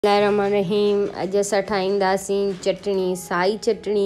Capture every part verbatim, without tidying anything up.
बिस्मिल्लाहिर्रहमानिर्रहीम। अॼु असां ठाहींदासीं चटणी, साई चटणी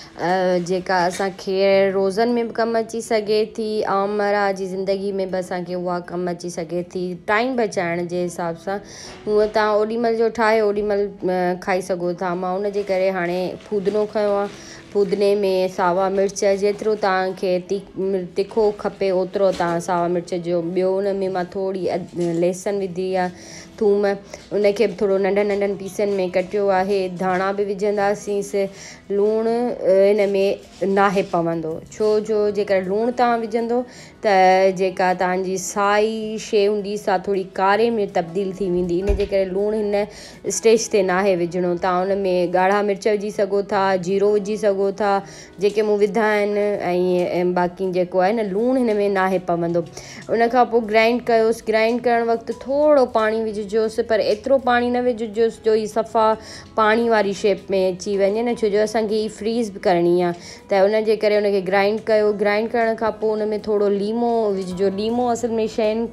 जेका असांखे रोज़नि में बि कमु अची सघे थी, आमरा जी ज़िंदगी में बि असांखे उहा कमु अची सघे थी टाइम बचाइण जे हिसाब सां। हूअं तव्हां ओॾीमहिल जो ठाहे ओॾीमहिल खाई सघो था। मां उन जे करे हाणे फूदनो खयो आहे। फूदने में सावा मिर्च जेतिरो तव्हांखे ती तिखो खपे ओतिरो तव्हां सावा मिर्च जो। ॿियो उन में मां थोरी लहसुन विधी आहे, थूम, उनखे बि थोरो नंढनि नंढनि पीसनि में कटियो आहे। धाणा बि विझंदासींसि। लूणु इन में नाहे पवंदो, छो जो जेकर लूणु तव्हां विझंदो त जेका तव्हांजी साई शइ हूंदी सा थोरी कारे में तब्दील थी वेंदी। इन जे करे लूणु हिन स्टेज ते नाहे विझणो। तव्हां उन में ॻाढ़ा मिर्च विझी सघो था, जीरो विझी सघो था, जेके मूं विधा आहिनि। ऐं बाक़ी जेको आहे न लूणु हिन में नाहे पवंदो। उन खां पोइ ग्राइंड कयोसि। ग्राइंड करणु वक़्तु थोरो पाणी विझिजोसि, पर एतिरो पाणी न विझिजोसि जो ई सफ़ा पाणी वारी शेप में अची वञे न, छो जो असांखे ई फ्रीज़ बि करणी आहे। त उन जे करे उनखे ग्राइंड कयो। ग्राइंड करण खां पोइ उन में थोरो लीमो विझिजो। लीमो असल में शयुनि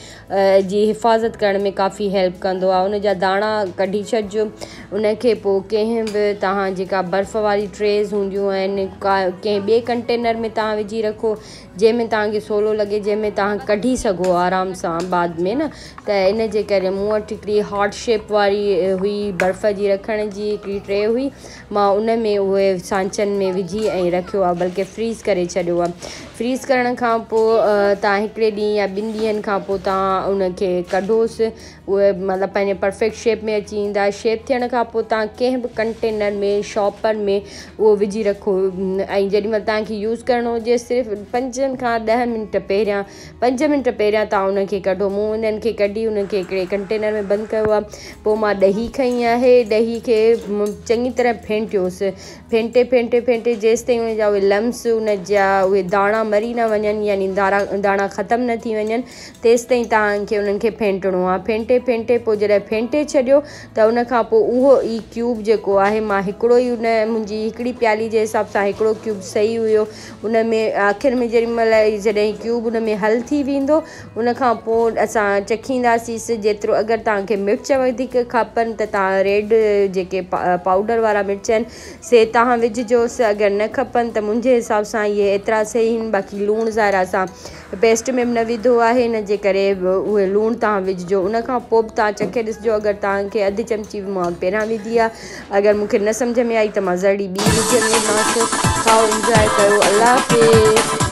खे जी हिफ़ाज़त करण में काफ़ी हेल्प कंदो आहे। उन जा दाणा कढी छॾिजो। उनखे पोइ कंहिं बि तव्हां जेका बर्फ़ वारी ट्रेज़ हूंदियूं आहिनि, का कंहिं ॿिए कंटेनर में तव्हां विझी रखो जंहिंमें तव्हांखे सवलो लॻे, जंहिंमें तव्हां कढी सघो आराम सां बाद में न। त इन जे करे मूं वटि हिकिड़ी हार्ट शेप वारी हुई बर्फ़ जी रखण जी हिकिड़ी ट्रे हुई। मां उन में उहे सांचनि में विझी ऐं रखियो आहे, बल्कि फ्रीज़ करे छॾियो आहे। फ्रीज़ करण खां पोइ तव्हां हिकिड़े ॾींहं या ॿिनि ॾींहंनि खां पोइ तव्हां उनखे कढोसि। उहे मतिलबु पंहिंजे परफेक्ट शेप में अची वेंदा। शेप थियण खां पोइ तव्हां कंहिं बि कंटेनर में, शॉपर में उहो विझी रखो। ऐं जेॾीमहिल तव्हांखे यूज़ करिणो हुजे सिर्फ़ु पंजनि खां ॾह मिंट पहिरियां पंज मिंट पहिरियां तव्हां उनखे कढो। मूं उन्हनि खे कढी उनखे हिकिड़े कंटेनर में बंदि कयो आहे। पोइ मां ॾही खई आहे। ॾही खे चङी तरह फेंटियोसि। फेंटे फेंटे फेंटे जेसि ताईं उन जा उहे लम्स, उन जा उहे दाणा मरी न वञनि, यानी दाणा दाणा ख़तमु न थी वञनि, तेसि ताईं तव्हांखे उन्हनि खे फेंटणो आहे। फेंटे फेंटे पोइ जॾहिं फेंटे छॾियो त उन खां पोइ उहो ई क्यूब जेको आहे, मां हिकिड़ो ई उन मुंहिंजी हिकिड़ी प्याली जे हिसाब सां हिकिड़ो क्यूब सही हुयो। उन में आख़िर में जेॾीमहिल जॾहिं क्यूब उन में हल थी वेंदो, उन खां पोइ असां चखींदासीं। जेतिरो अगरि तव्हांखे मिर्च वधीक खपनि त तव्हां रेड जेके पा पाउडर वारा मिर्च आहिनि से तव्हां विझिजोसि। अगरि न खपनि त मुंहिंजे हिसाब सां इहे एतिरा सही आहिनि। बाक़ी लूणु ज़ाहिर असां पेस्ट में बि न विधो आहे, इन जे करे उहे लूणु तव्हां विझिजो। उन खां पोइ बि तव्हां चखे ॾिसिजो। अगरि तव्हांखे अधु चमची बि मां पहिरियां विधी आहे। अगरि मूंखे न सम्झ में आई त मां ज़री ॿी विझंदीमांसि। खाओ, इंजॉय कयो। अल्लाह हाफ़िज़।